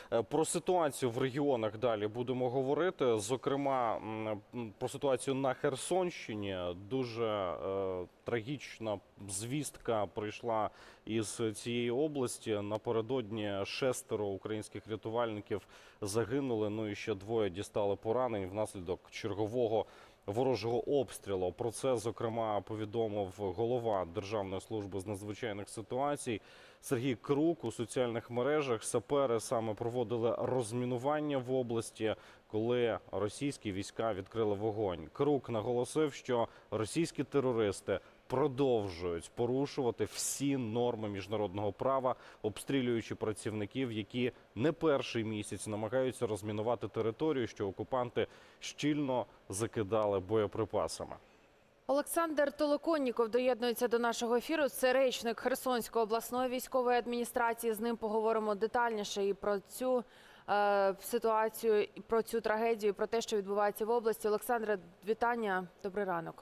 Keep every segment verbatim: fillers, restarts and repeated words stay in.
Про ситуацію в регіонах далі будемо говорити. Зокрема, про ситуацію на Херсонщині. Дуже е, трагічна звістка прийшла із цієї області. Напередодні шестеро українських рятувальників загинули, ну і ще двоє дістали поранень внаслідок чергового ворожого обстрілу. Про це, зокрема, повідомив голова Державної служби з надзвичайних ситуацій Сергій Крук у соціальних мережах. Сапери саме проводили розмінування в області, коли російські війська відкрили вогонь. Крук наголосив, що російські терористи продовжують порушувати всі норми міжнародного права, обстрілюючи працівників, які не перший місяць намагаються розмінувати територію, що окупанти щільно закидали боєприпасами. Олександр Толоконніков доєднується до нашого ефіру. Це речник Херсонської обласної військової адміністрації. З ним поговоримо детальніше і про цю е, ситуацію, і про цю трагедію, і про те, що відбувається в області. Олександре, вітання. Добрий ранок.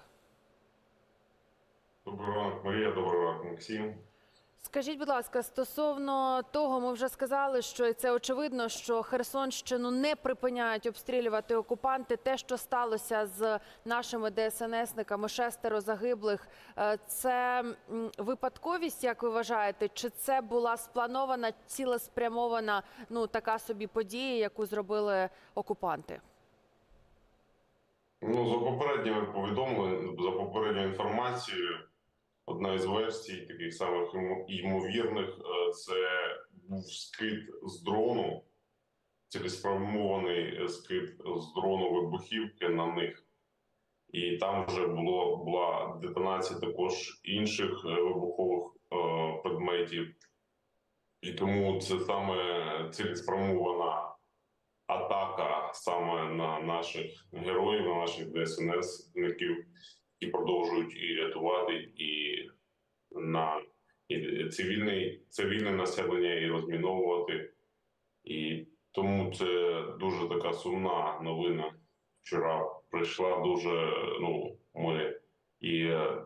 Добрий ранок, Марія. Добрий ранок, Максим. Скажіть, будь ласка, стосовно того, ми вже сказали, що це очевидно, що Херсонщину не припиняють обстрілювати окупанти. Те, що сталося з нашими ДСНСниками, шестеро загиблих, це випадковість, як ви вважаєте? Чи це була спланована, цілеспрямована, ну, така собі подія, яку зробили окупанти? Ну, за попередніми повідомленнями, за попередньою інформацією, одна із версій, таких самих ймовірних, це був скид з дрону, цілеспрямований скид з дрону вибухівки на них. І там вже було, була детонація також інших вибухових е, предметів. І тому це саме цілеспрямована атака саме на наших героїв, на наших ДСНСників, які продовжують і рятувати, і на і цивільне, цивільне населення, і розміновувати. І тому це дуже така сумна новина. Вчора прийшла дуже, ну, ми і е,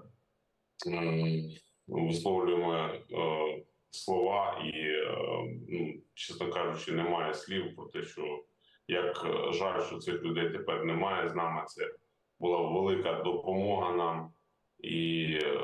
висловлюємо е, слова, і, е, ну, чесно кажучи, немає слів про те, що як жаль, що цих людей тепер немає з нами. Це була велика допомога нам. І е,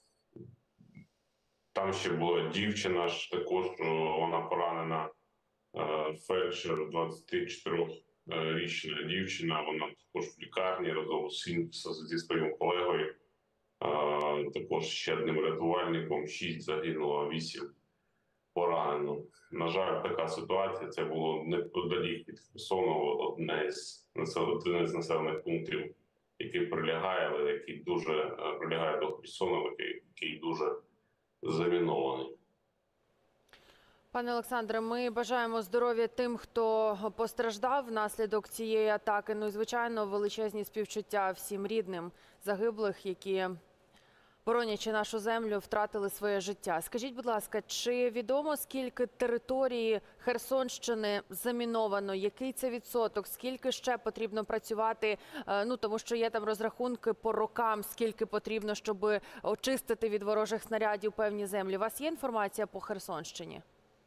там ще була дівчина, ж також вона поранена, е, фельдшер, двадцятичотирирічна дівчина, вона також в лікарні разом зі своїм колегою, е, також ще одним рятувальником, шість загинуло, вісім поранено. На жаль, така ситуація. Це було неподалік від Херсону, одне з населених, з населених пунктів, який прилягає, але який дуже прилягає до Херсону, який, який дуже замінований. Пане Олександре, ми бажаємо здоров'я тим, хто постраждав внаслідок цієї атаки. Ну і, звичайно, величезні співчуття всім рідним загиблих, які, боронячи нашу землю, втратили своє життя. Скажіть, будь ласка, чи відомо, скільки території Херсонщини заміновано? Який це відсоток? Скільки ще потрібно працювати? Ну, тому що є там розрахунки по рокам, скільки потрібно, щоб очистити від ворожих снарядів певні землі. У вас є інформація по Херсонщині?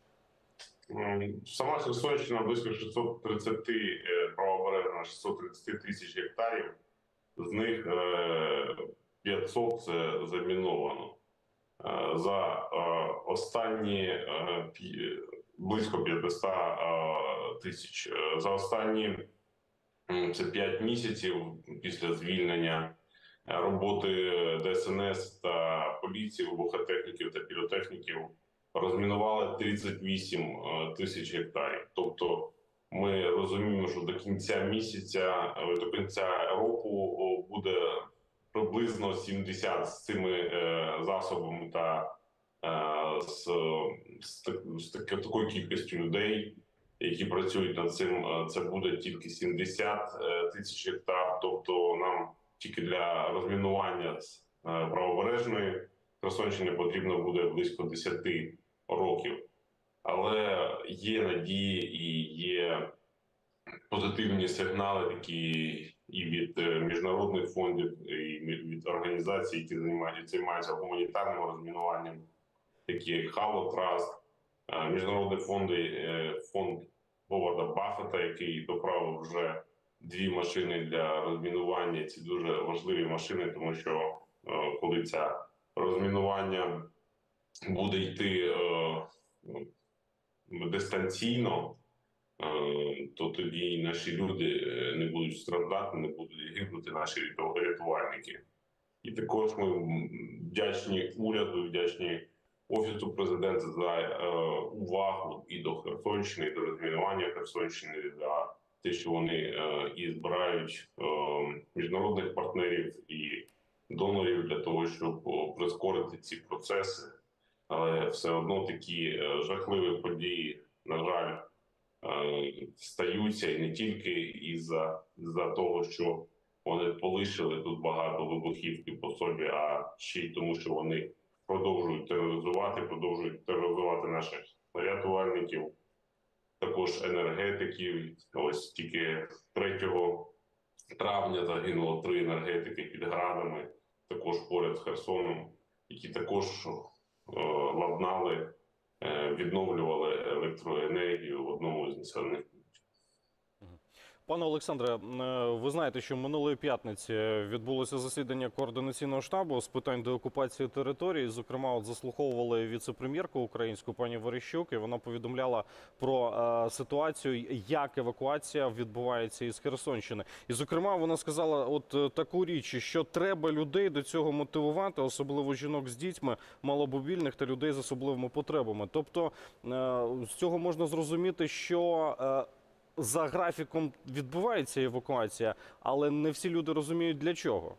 Сама Херсонщина близько шістсот тридцять правобережна, шістсот тридцять тисяч гектарів. З них п'ятсот це заміновано. За останні близько п'ятсот тисяч. За останні це п'ять місяців після звільнення роботи ДСНС та поліції, вибухотехніків та піротехніків розмінували тридцять вісім тисяч гектарів. Тобто ми розуміємо, що до кінця місяця, до кінця року буде приблизно сімдесят з цими е, засобами та е, з, з, з такою кількістю людей, які працюють над цим. Це буде тільки сімдесят тисяч гектар. Тобто нам тільки для розмінування е, правобережної Херсонщини потрібно буде близько десяти років. Але є надії і є позитивні сигнали, такі і від міжнародних фондів, і від організацій, які займаються гуманітарним розмінуванням, такі як Halo Trust, міжнародні фонди, фонд Говарда Баффета, який доправив вже дві машини для розмінування. Ці дуже важливі машини, тому що е, коли це розмінування буде йти е, дистанційно, е, то тоді і наші люди не будуть страждати, не будуть гибнути наші рятувальники. І також ми вдячні уряду, вдячні Офісу президента за е, увагу і до Херсонщини, і до розмінування Херсонщини, за те, що вони е, і збирають е, міжнародних партнерів і донорів для того, щоб прискорити ці процеси. Але все одно такі е, жахливі події, на жаль, е, стаються, і не тільки із-за із-за того, що вони полишили тут багато вибухівки по собі, а ще й тому, що вони продовжують тероризувати, продовжують тероризувати наших рятувальників, також енергетиків. Ось тільки третього травня загинуло три енергетики під Градами, також поряд з Херсоном, які також е, ладнали, е, відновлювали електроенергію в одному з населених пунктів. Пане Олександре, ви знаєте, що минулої п'ятниці відбулося засідання координаційного штабу з питань деокупації території. Зокрема, от заслуховували віце-прем'єрку українську пані Верещук, і вона повідомляла про е, ситуацію, як евакуація відбувається із Херсонщини. І, зокрема, вона сказала от таку річ, що треба людей до цього мотивувати, особливо жінок з дітьми, маломобільних та людей з особливими потребами. Тобто, е, з цього можна зрозуміти, що е, за графіком відбувається евакуація, але не всі люди розуміють, для чого.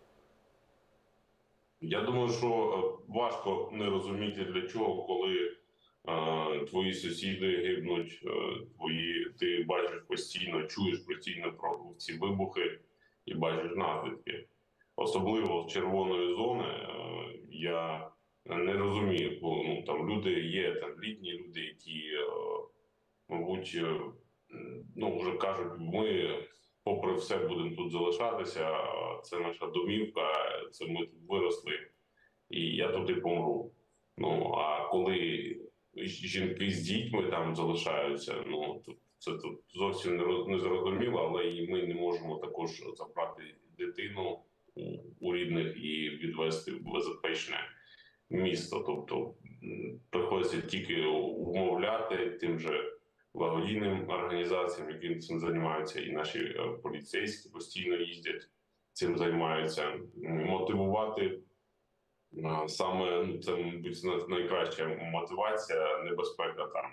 Я думаю, що важко не розуміти, для чого, коли е, твої сусіди гибнуть, е, твої, ти бачиш постійно, чуєш постійно про ці вибухи і бачиш наслідки. Особливо з червоної зони е, я не розумію, бо ну, там люди є, там літні люди, які, е, мабуть, ну, вже кажуть, ми попри все будемо тут залишатися, це наша домівка, це ми тут виросли, і я тут і помру. Ну, а коли жінки з дітьми там залишаються, ну, це тут зовсім не зрозуміло, але і ми не можемо також забрати дитину у, у рідних і відвести в безпечне місто. Тобто приходиться тільки умовляти тим же благодійним організаціям, які цим займаються, і наші поліцейські постійно їздять, цим займаються. Мотивувати саме, ну, це, мабуть, найкраща мотивація, небезпека там.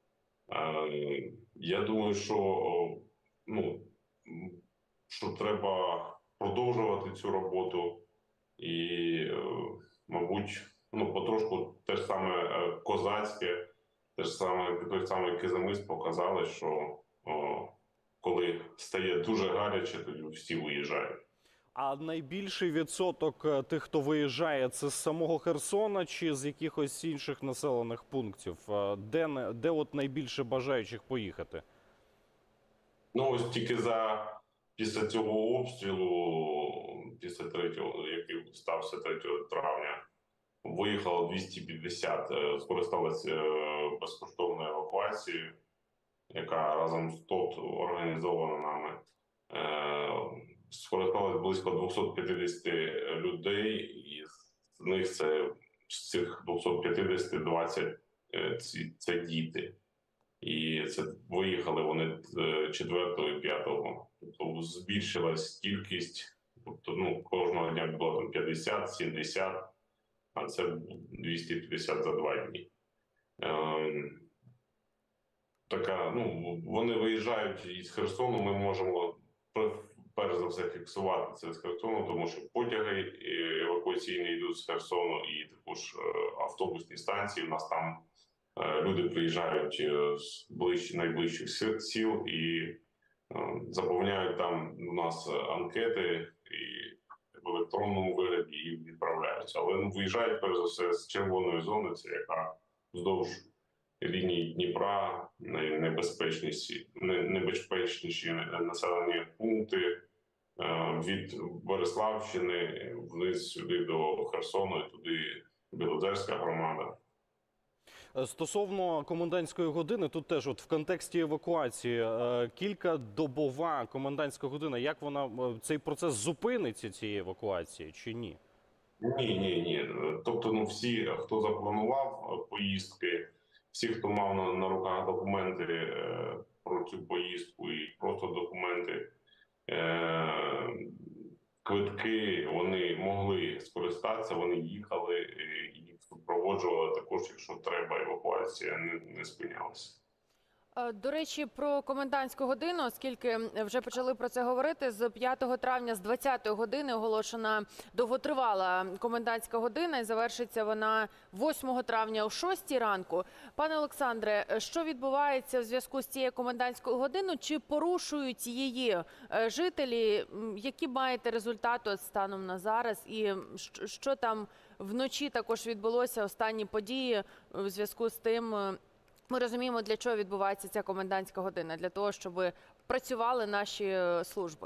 Я думаю, що, ну, що треба продовжувати цю роботу і, мабуть, ну, потрошку те ж саме козацьке, те ж саме, той самий Кизимис показали, що о, коли стає дуже гаряче, тоді всі виїжджають. А найбільший відсоток тих, хто виїжджає, це з самого Херсона чи з якихось інших населених пунктів? Де, де от найбільше бажаючих поїхати? Ну, ось тільки за після цього обстрілу, після третього, який стався третього травня, виїхало двісті п'ятдесят, скористалися безкоштовною евакуацією, яка разом з ТОТ організована нами. Скористалось близько двісті п'ятдесят людей, і з них це, з цих двісті п'ятдесят, двадцять – це діти. І це виїхали вони четвертого і п'ятого. Тобто збільшилась кількість, тобто, ну, кожного дня було там п'ятдесят, сімдесят, а це двісті п'ятдесят за два дні. Е, така, ну, вони виїжджають із Херсону, ми можемо перш за все фіксувати це з Херсону, тому що потяги евакуаційні йдуть з Херсону, і також автобусні станції. У нас там е, люди приїжджають з ближчих, найближчих сіл і е, заповняють там у нас анкети і в електронному вигляді і відправляються. Але ну, виїжджають, перш за все, з червоної зони, це яка вздовж лінії Дніпра, найнебезпечніші, найнебезпечніші населені пункти від Бориславщини вниз сюди до Херсону і туди Білозерська громада. Е, Стосовно комендантської години, тут теж от в контексті евакуації е, кількадобова комендантська година, як вона, е, цей процес зупиниться цієї евакуації чи ні? Ні, ні, ні. Тобто, ну всі, хто запланував е, поїздки, всі, хто мав на, на руках документи е, про цю поїздку і просто документи, е, квитки, вони могли скористатися, вони їхали, е, їх супроводжували також, якщо треба, евакуація не, не спинялася. Е, До речі, про комендантську годину, оскільки вже почали про це говорити, з п'ятого травня з двадцятої години оголошена довготривала комендантська година і завершиться вона восьмого травня о шостій ранку. Пане Олександре, що відбувається в зв'язку з цією комендантською годиною? Чи порушують її е, жителі? М, Які маєте результати от станом на зараз? І що, що там вночі також відбулося, останні події в зв'язку з тим? е, Ми розуміємо, для чого відбувається ця комендантська година, для того, щоб працювали наші е, служби.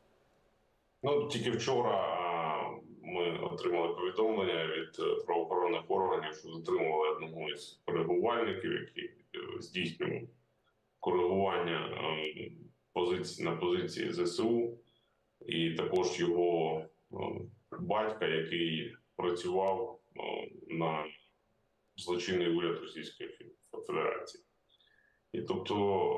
Ну, тільки вчора а, ми отримали повідомлення від е, правоохоронних органів, що затримували одного із коригувальників, який е, здійснював коригування е, позицій на позиції ЗСУ, і також його е, батька, який працював е, на злочинний уряд Російської Федерації. І тобто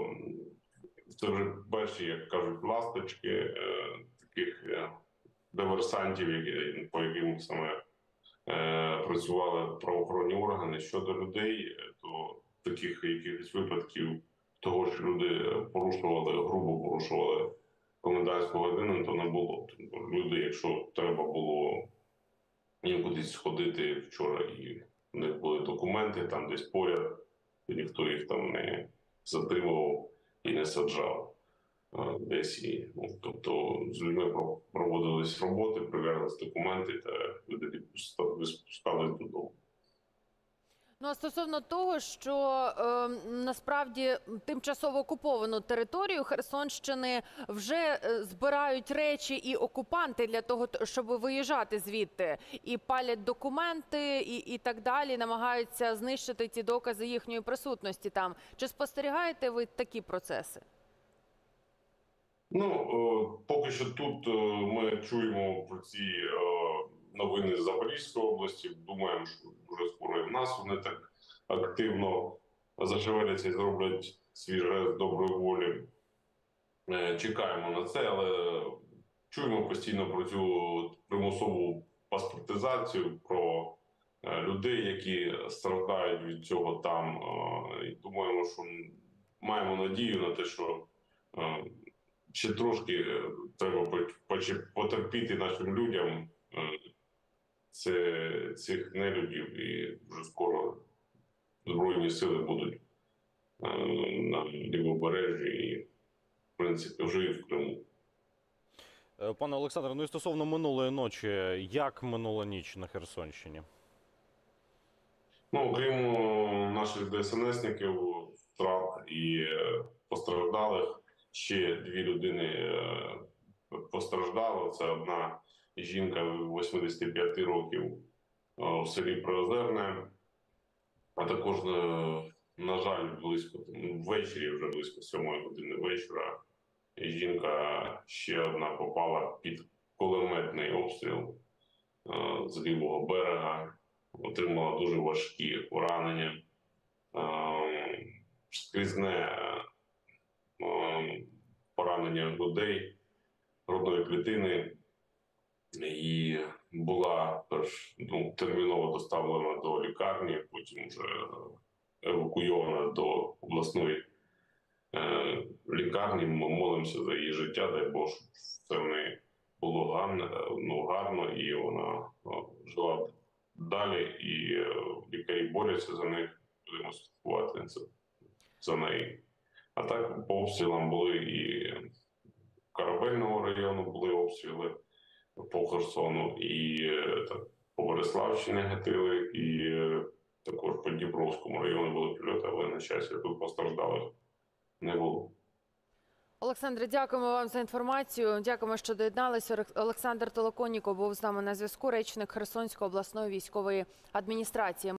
це вже перші, як кажуть, ласточки е, таких е, диверсантів, які, по яким саме е, працювали правоохоронні органи. Щодо людей, то таких якихось випадків того, що люди порушували, грубо порушували комендантську годину, то не було. Тобто люди, якщо треба було їм кудись сходити вчора, і в них були документи там десь поряд, і ніхто їх там не затримував і не саджав а, десь. І, ну, тобто з людьми про- проводились роботи, перевірялись документи, та люди відпускались додому. Ну, а стосовно того, що е, насправді тимчасово окуповану територію Херсонщини вже е, збирають речі і окупанти для того, т- щоб виїжджати звідти, і палять документи, і, і так далі, намагаються знищити ті докази їхньої присутності там. Чи спостерігаєте ви такі процеси? Ну, е, поки що тут е, ми чуємо про ці е, новини з Запорізької області. Думаємо, що вже скоро і в нас вони так активно зашевеляться і зроблять свій жест доброї волі. Е, Чекаємо на це, але чуємо постійно про цю примусову паспортизацію, про е, людей, які страждають від цього там. Е, І думаємо, що маємо надію на те, що е, ще трошки е, треба поч- поч- потерпіти нашим людям е, це, цих нелюдів, і вже скоро Збройні сили будуть е, на лівобережжі і, в принципі, вже і в Криму. Е, Пане Олександре, ну і стосовно минулої ночі, як минула ніч на Херсонщині? Ну, окрім е, наших ДСНСників, втрат і е, постраждалих, ще дві людини е, постраждало. Це одна жінка восьмидесяти п'яти років е, в селі Приозерне, а також, е, на жаль, близько ввечері, вже близько сьомої години вечора, жінка ще одна попала під кулеметний обстріл е, з лівого берега, отримала дуже важкі поранення, е, скрізне е, поранення грудей, грудної клітини, і була перш ну, терміново доставлена до лікарні, потім вже евакуйована до обласної е, лікарні. Ми молимося за її життя, дай Бог, щоб це в неї було гарно, ну, гарно і вона о, жила далі, і е, лікарі борються за них, будемо слідкувати за, за неї. А так по обстрілам були і Корабельного району були обстріли по Херсону, і е, так, по Бориславщині гатили, і е, також по Дніпровському району були прильоти, але, на щастя, тут постраждалих не було. Олександре, дякуємо вам за інформацію. Дякуємо, що доєдналися. Олександр Толоконніков був з нами на зв'язку, речник Херсонської обласної військової адміністрації.